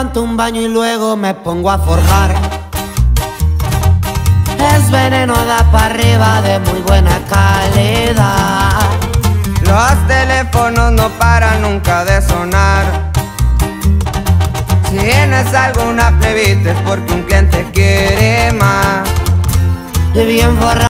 levanto un baño y luego me pongo a forjar. Es veneno, da para arriba de muy buena calidad. Los teléfonos no paran nunca de sonar. Si tienes alguna plebita es porque un cliente quiere más. Y bien forrado.